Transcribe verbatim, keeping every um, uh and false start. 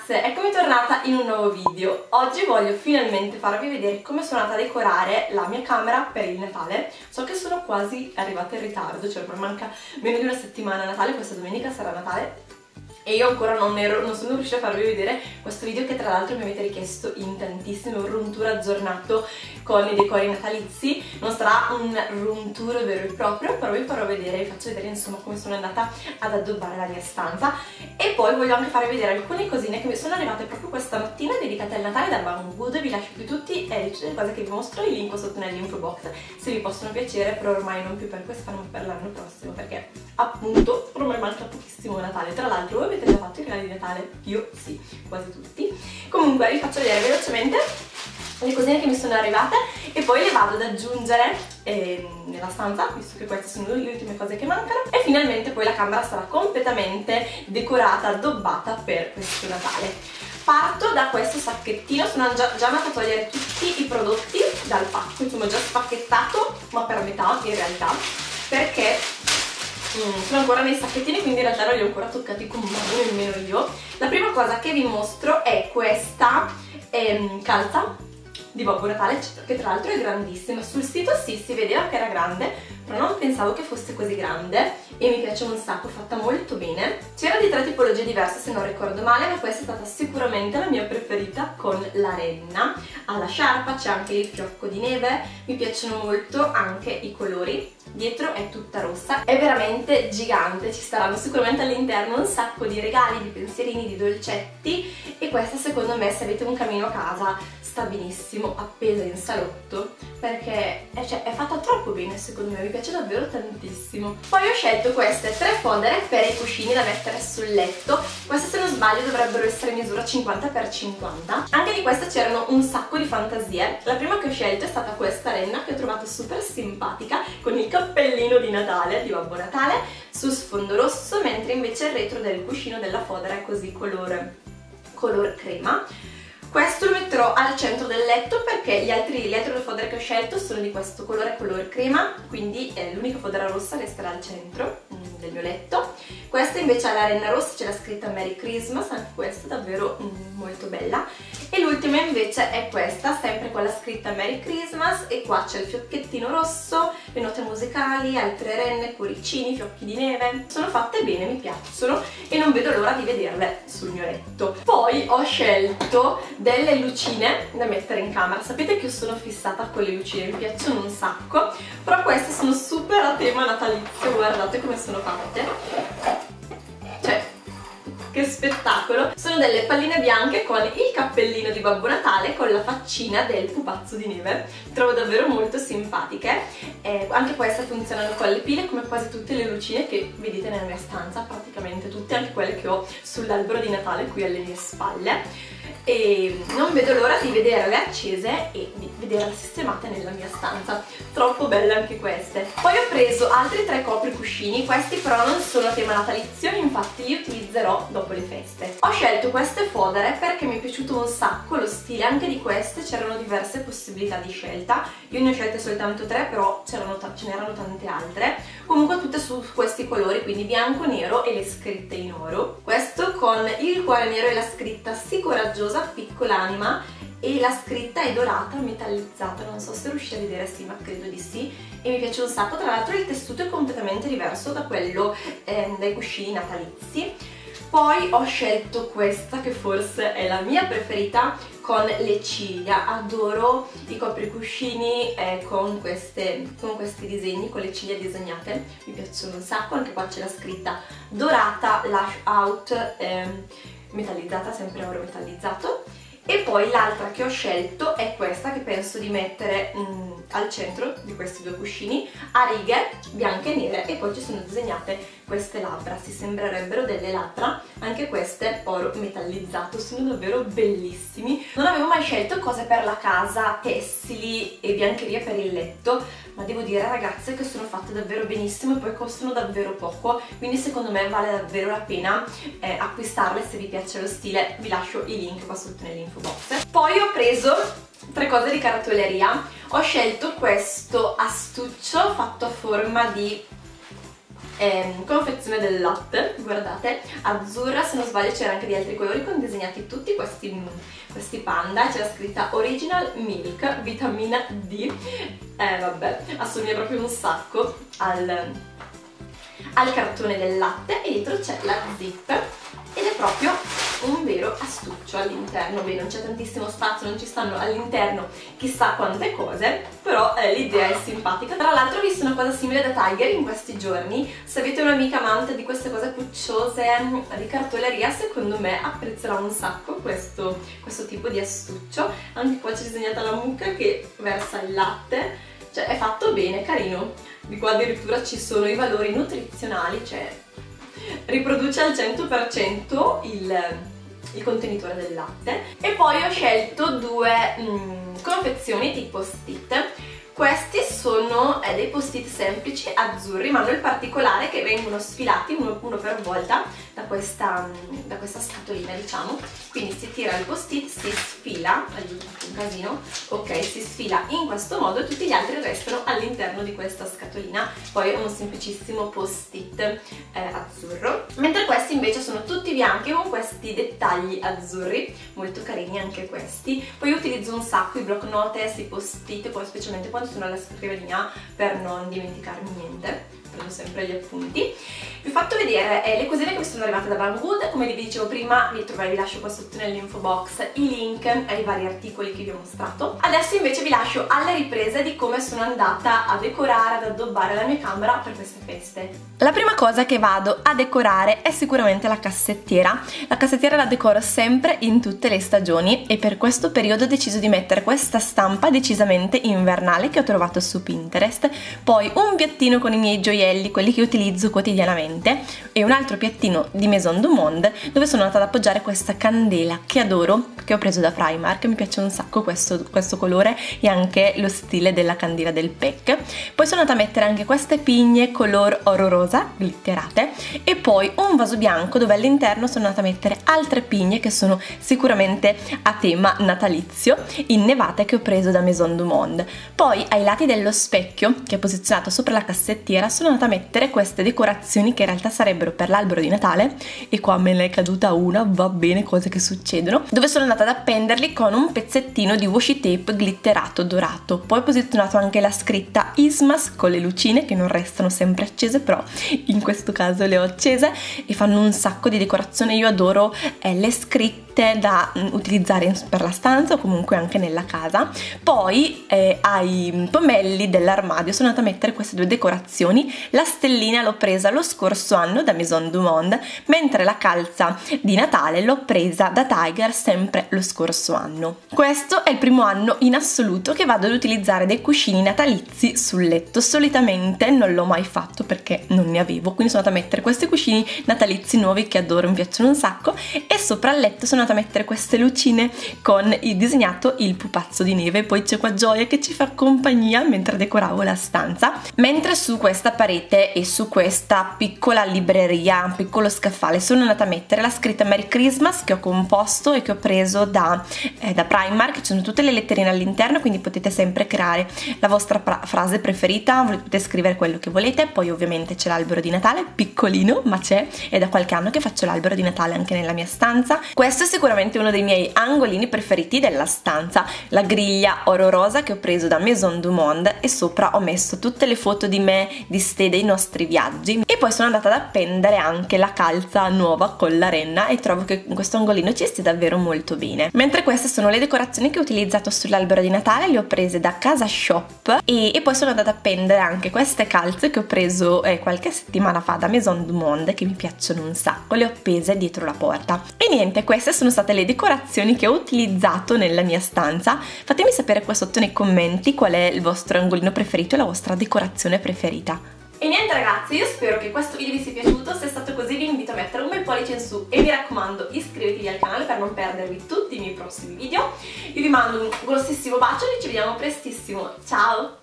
ragazze, eccomi tornata in un nuovo video. Oggi voglio finalmente farvi vedere come sono andata a decorare la mia camera per il Natale. So che sono quasi arrivata in ritardo, cioè ormai manca meno di una settimana a Natale, questa domenica sarà Natale e io ancora non, ero, non sono riuscita a farvi vedere questo video che tra l'altro mi avete richiesto in tantissimo, un room tour aggiornato con i decori natalizi. Non sarà un room tour vero e proprio, però vi farò vedere, vi faccio vedere insomma come sono andata ad addobbare la mia stanza. E poi voglio anche farvi vedere alcune cosine che mi sono arrivate proprio questa mattina dedicate al Natale da Banggood. Vi lascio qui tutti e le cose che vi mostro, i link sotto nell'info box se vi possono piacere, però ormai non più per quest'anno ma per l'anno prossimo, perché appunto ormai manca pochissimo Natale. Tra l'altro voi avete già fatto i regali di Natale? Io sì, quasi tutti. Comunque vi faccio vedere velocemente le cosine che mi sono arrivate e poi le vado ad aggiungere eh, nella stanza, visto che queste sono le ultime cose che mancano, e finalmente poi la camera sarà completamente decorata, addobbata per questo Natale. Parto da questo sacchettino, sono già, già andata a togliere tutti i prodotti dal pacco, insomma già spacchettato, ma per metà in realtà, perché mm, sono ancora nei sacchettini, quindi in realtà non li ho ancora toccati con mano, nemmeno io. La prima cosa che vi mostro è questa ehm, calza di Babbo Natale, che tra l'altro è grandissima. Sul sito sì, si vedeva che era grande, però non pensavo che fosse così grande e mi piace un sacco, fatta molto bene. C'era di tre tipologie diverse se non ricordo male, ma questa è stata sicuramente la mia preferita con la renna. Ha la sciarpa, c'è anche il fiocco di neve, mi piacciono molto anche i colori. Dietro è tutta rossa, è veramente gigante, ci saranno sicuramente all'interno un sacco di regali, di pensierini, di dolcetti, e questa secondo me, se avete un camino a casa, sta benissimo appesa in salotto, perché è, cioè, è fatta troppo bene secondo me, mi piace davvero tantissimo. Poi ho scelto queste tre fodere per i cuscini da mettere sul letto. Queste, se non sbaglio, dovrebbero essere misura cinquanta per cinquanta. Anche di queste c'erano un sacco di fantasie. La prima che ho scelto è stata questa renna, che ho trovato super simpatica, con il cappellino di Natale, di Babbo Natale, su sfondo rosso, mentre invece il retro del cuscino della fodera è così color, color crema. Questo lo metterò al centro del letto perché gli altri, le altre due fodere che ho scelto sono di questo colore, color crema, quindi eh, l'unica fodera rossa resterà al centro mm, del mio letto. Questa invece ha la renna rossa, c'è la scritta Merry Christmas, anche questa davvero mm, molto bella. E l'ultima invece è questa, sempre con la scritta Merry Christmas, e qua c'è il fiocchettino rosso, le note musicali, altre renne, cuoricini, fiocchi di neve. Sono fatte bene, mi piacciono e non vedo l'ora di vederle sul mio letto. Poi ho scelto delle lucine da mettere in camera. Sapete che io sono fissata con le lucine, mi piacciono un sacco, però queste sono super a tema natalizio, guardate come sono fatte, cioè che spettacolo! Sono delle palline bianche con il cappellino di Babbo Natale con la faccina del pupazzo di neve. Trovo davvero molto simpatiche. Eh, anche queste funzionano con le pile, come quasi tutte le lucine che vedete nella mia stanza, praticamente tutte, anche quelle che ho sull'albero di Natale qui alle mie spalle. E non vedo l'ora di vederle accese e di vederle sistemate nella mia stanza. Troppo belle anche queste. Poi ho preso altri tre copricuscini, questi però non sono a tema natalizio, infatti li utilizzerò dopo le feste. Ho scelto queste fodere perché mi è piaciuto un sacco lo stile anche di queste, c'erano diverse possibilità di scelta, io ne ho scelte soltanto tre, però ce n'erano tante altre, comunque tutte su questi colori, quindi bianco, nero e le scritte in oro. Questo con il cuore nero e la scritta "Sii coraggiosa, piccola anima", e la scritta è dorata, metallizzata, non so se riuscite a vedere, sì, ma credo di sì, e mi piace un sacco. Tra l'altro il tessuto è completamente diverso da quello eh, dai cuscini natalizi. Poi ho scelto questa che forse è la mia preferita, con le ciglia. Adoro i copricuscini eh, con, queste, con questi disegni, con le ciglia disegnate, mi piacciono un sacco. Anche qua c'è la scritta dorata, lash out, eh, metallizzata, sempre oro metallizzato. E poi l'altra che ho scelto è questa, che penso di mettere mm, al centro di questi due cuscini, a righe bianche e nere, e poi ci sono disegnate queste labbra, si sembrerebbero delle labbra, anche queste oro metallizzato, sono davvero bellissimi. Non avevo mai scelto cose per la casa, tessili e biancheria per il letto, ma devo dire ragazze che sono fatte davvero benissimo e poi costano davvero poco, quindi secondo me vale davvero la pena eh, acquistarle se vi piace lo stile. Vi lascio i link qua sotto nell'info box. Poi ho preso tre cose di cartoleria. Ho scelto questo astuccio fatto a forma di ehm, confezione del latte, guardate, azzurra, se non sbaglio c'era anche di altri colori con disegnati tutti questi, questi panda, c'era scritta Original Milk, vitamina D, eh vabbè, assomiglia proprio un sacco al, al cartone del latte, e dietro c'è la zip ed è proprio un vero astuccio all'interno. Beh, non c'è tantissimo spazio, non ci stanno all'interno chissà quante cose, però eh, l'idea è simpatica. Tra l'altro ho visto una cosa simile da Tiger in questi giorni. Se avete un'amica amante di queste cose pucciose di cartoleria, secondo me apprezzerà un sacco questo, questo tipo di astuccio. Anche qua c'è disegnata la mucca che versa il latte, cioè è fatto bene, carino. Di qua addirittura ci sono i valori nutrizionali, cioè riproduce al cento per cento il, il contenitore del latte. E poi ho scelto due mm, confezioni di post-it. Questi sono eh, dei post-it semplici azzurri, ma hanno il particolare che vengono sfilati uno, uno per volta da questa, da questa scatolina, diciamo. Quindi si tira il post-it, si sfila, aiuto un casino, ok, si sfila in questo modo e tutti gli altri restano all'interno di questa scatolina. Poi è un semplicissimo post-it eh, azzurro, mentre questi invece sono tutti bianchi con questi dettagli azzurri, molto carini anche questi. Poi utilizzo un sacco i block notes, i post-it, poi specialmente quando sono alla scrivania, per non dimenticarmi niente, prendo sempre gli appunti. Vi ho fatto vedere eh, le cosine che mi sono arrivate da Banggood. Come vi dicevo prima, vi, trovai, vi lascio qua sotto nell'info box i link ai vari articoli che vi ho mostrato. Adesso invece vi lascio alle riprese di come sono andata a decorare, ad addobbare la mia camera per queste feste. La prima cosa che vado a decorare è sicuramente la cassettiera. La cassettiera la decoro sempre in tutte le stagioni e per questo periodo ho deciso di mettere questa stampa decisamente invernale che ho trovato su Pinterest, poi un piattino con i miei gioielli, quelli che utilizzo quotidianamente, e un altro piattino di Maison du Monde dove sono andata ad appoggiare questa candela che adoro, che ho preso da Primark. Mi piace un sacco questo, questo colore e anche lo stile della candela del Pack. Poi sono andata a mettere anche queste pigne color oro rosa glitterate e poi un vaso bianco dove all'interno sono andata a mettere altre pigne che sono sicuramente a tema natalizio, innevate, che ho preso da Maison du Monde. Poi ai lati dello specchio che è posizionato sopra la cassettiera sono andata a mettere queste decorazioni che in realtà sarebbero per l'albero di Natale, e qua me ne è caduta una, va bene, cose che succedono, dove sono andata ad appenderli con un pezzettino di washi tape glitterato dorato. Poi ho posizionato anche la scritta Ismas con le lucine che non restano sempre accese, però in questo caso le ho accese e fanno un sacco di decorazione. Io adoro eh, le scritte da utilizzare per la stanza o comunque anche nella casa. Poi eh, ai pomelli dell'armadio sono andata a mettere queste due decorazioni. La stellina l'ho presa lo scorso anno da Maison du Monde, mentre la calza di Natale l'ho presa da Tiger sempre lo scorso anno. Questo è il primo anno in assoluto che vado ad utilizzare dei cuscini natalizi sul letto. Solitamente non l'ho mai fatto perché non ne avevo, quindi sono andata a mettere questi cuscini natalizi nuovi che adoro, mi piacciono un sacco, e sopra il letto sono andata a mettere queste lucine con il disegnato il pupazzo di neve. Poi c'è qua Gioia che ci fa compagnia mentre decoravo la stanza, mentre su questa parete e su questa piccola libreria, un piccolo scaffale, sono andata a mettere la scritta Merry Christmas che ho composto e che ho preso da, eh, da Primark. Ci sono tutte le letterine all'interno, quindi potete sempre creare la vostra frase preferita, potete scrivere quello che volete. Poi ovviamente c'è l'albero di Natale, piccolino ma c'è, è da qualche anno che faccio l'albero di Natale anche nella mia stanza. Questo è sicuramente uno dei miei angolini preferiti della stanza, la griglia oro rosa che ho preso da Maison du Monde, e sopra ho messo tutte le foto di me, di ste, dei nostri viaggi. E poi sono andata ad appendere anche la calza nuova con la renna e trovo che in questo angolino ci stia davvero molto bene. Mentre queste sono le decorazioni che ho utilizzato sull'albero di Natale, le ho prese da Casa Shop, e, e poi sono andata ad appendere anche queste calze che ho preso eh, qualche settimana fa da Maison du Monde, che mi piacciono un sacco. Le ho appese dietro la porta. E niente, queste sono state le decorazioni che ho utilizzato nella mia stanza. Fatemi sapere qua sotto nei commenti qual è il vostro angolino preferito e la vostra decorazione preferita. E niente ragazzi, io spero che questo video vi sia piaciuto. Se è stato così vi invito a mettere un bel pollice in su e mi raccomando iscrivetevi al canale per non perdervi tutti i miei prossimi video. Io vi mando un grossissimo bacio e ci vediamo prestissimo, ciao!